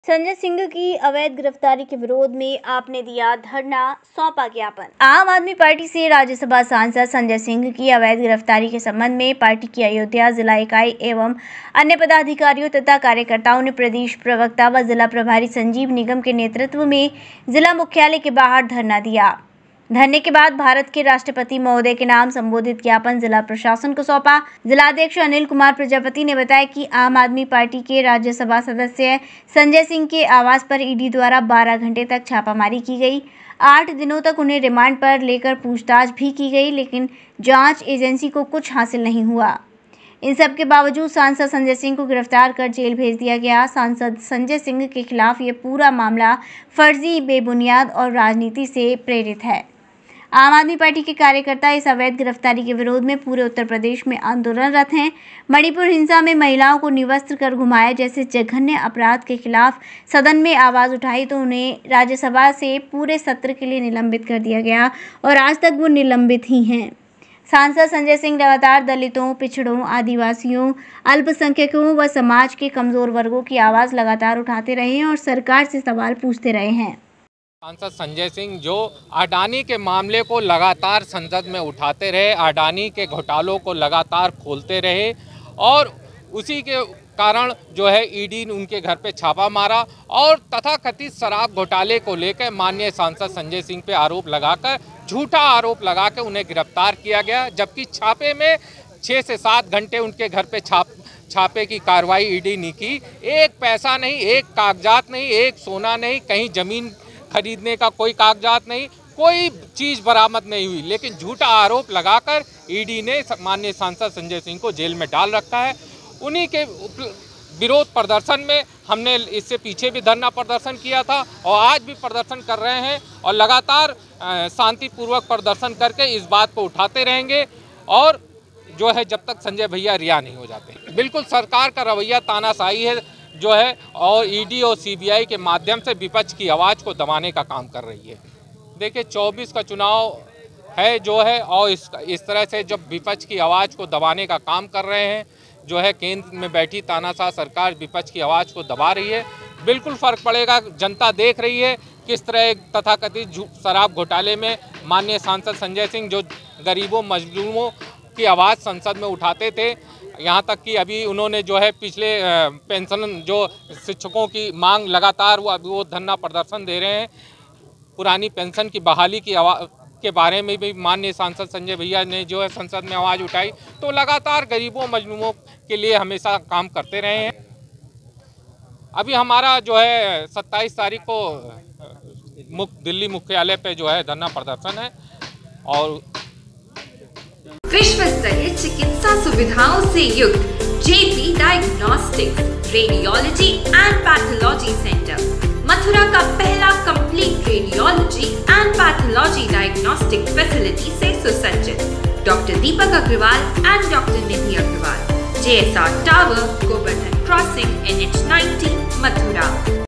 संजय सिंह की अवैध गिरफ्तारी के विरोध में आपने दिया धरना, सौंपा ज्ञापन। आम आदमी पार्टी से राज्यसभा सांसद संजय सिंह की अवैध गिरफ्तारी के संबंध में पार्टी की अयोध्या जिला इकाई एवं अन्य पदाधिकारियों तथा कार्यकर्ताओं ने प्रदेश प्रवक्ता व जिला प्रभारी संजीव निगम के नेतृत्व में जिला मुख्यालय के बाहर धरना दिया। धरने के बाद भारत के राष्ट्रपति महोदय के नाम संबोधित ज्ञापन जिला प्रशासन को सौंपा। जिलाध्यक्ष अनिल कुमार प्रजापति ने बताया कि आम आदमी पार्टी के राज्यसभा सदस्य संजय सिंह के आवास पर ईडी द्वारा 12 घंटे तक छापामारी की गई। 8 दिनों तक उन्हें रिमांड पर लेकर पूछताछ भी की गई, लेकिन जांच एजेंसी को कुछ हासिल नहीं हुआ। इन सब के बावजूद सांसद संजय सिंह को गिरफ्तार कर जेल भेज दिया गया। सांसद संजय सिंह के खिलाफ ये पूरा मामला फर्जी, बेबुनियाद और राजनीति से प्रेरित है। आम आदमी पार्टी के कार्यकर्ता इस अवैध गिरफ्तारी के विरोध में पूरे उत्तर प्रदेश में आंदोलनरत हैं। मणिपुर हिंसा में महिलाओं को निवस्त्र कर घुमाया जैसे जघन्य अपराध के खिलाफ सदन में आवाज उठाई तो उन्हें राज्यसभा से पूरे सत्र के लिए निलंबित कर दिया गया और आज तक वो निलंबित ही हैं। सांसद संजय सिंह लगातार दलितों, पिछड़ों, आदिवासियों, अल्पसंख्यकों व समाज के कमजोर वर्गों की आवाज़ लगातार उठाते रहे हैं और सरकार से सवाल पूछते रहे हैं। सांसद संजय सिंह जो अडानी के मामले को लगातार संसद में उठाते रहे, अडानी के घोटालों को लगातार खोलते रहे और उसी के कारण जो है ईडी ने उनके घर पे छापा मारा और तथाकथित शराब घोटाले को लेकर माननीय सांसद संजय सिंह पे आरोप लगाकर, झूठा आरोप लगा कर उन्हें गिरफ्तार किया गया। जबकि छापे में 6 से 7 घंटे उनके घर पे छापे की कार्रवाई ईडी ने की। एक पैसा नहीं, एक कागजात नहीं, एक सोना नहीं, कहीं जमीन खरीदने का कोई कागजात नहीं, कोई चीज़ बरामद नहीं हुई, लेकिन झूठा आरोप लगाकर ईडी ने माननीय सांसद संजय सिंह को जेल में डाल रखा है। उन्हीं के विरोध प्रदर्शन में हमने इससे पीछे भी धरना प्रदर्शन किया था और आज भी प्रदर्शन कर रहे हैं और लगातार शांतिपूर्वक प्रदर्शन करके इस बात को उठाते रहेंगे और जो है जब तक संजय भैया रिहा नहीं हो जाते। बिल्कुल सरकार का रवैया तानाशाही है जो है और ईडी और सीबीआई के माध्यम से विपक्ष की आवाज़ को दबाने का काम कर रही है। देखिए 24 का चुनाव है जो है और इस तरह से जब विपक्ष की आवाज़ को दबाने का काम कर रहे हैं जो है केंद्र में बैठी तानाशाह सरकार विपक्ष की आवाज़ को दबा रही है। बिल्कुल फ़र्क पड़ेगा, जनता देख रही है किस तरह एक तथाकथित शराब घोटाले में माननीय सांसद संजय सिंह जो गरीबों मजलूमों की आवाज़ संसद में उठाते थे, यहाँ तक कि अभी उन्होंने जो है पिछले पेंशन जो शिक्षकों की मांग लगातार वो धरना प्रदर्शन दे रहे हैं। पुरानी पेंशन की बहाली के बारे में भी माननीय सांसद संजय भैया ने जो है संसद में आवाज़ उठाई। तो लगातार गरीबों मजलूमों के लिए हमेशा काम करते रहे हैं। अभी हमारा जो है 27 तारीख को दिल्ली मुख्यालय पे जो है धरना प्रदर्शन है और विश्व स्तरीय चिकित्सा सुविधाओं से युक्त JP diagnostics, radiology and pathology centre, Mathura का पहला complete radiology and pathology diagnostic facility से सुसज्जित। Doctor Deepak Agarwal and doctor Nidhi Agarwal, JSR tower, Govardhan crossing, NH 90, Mathura.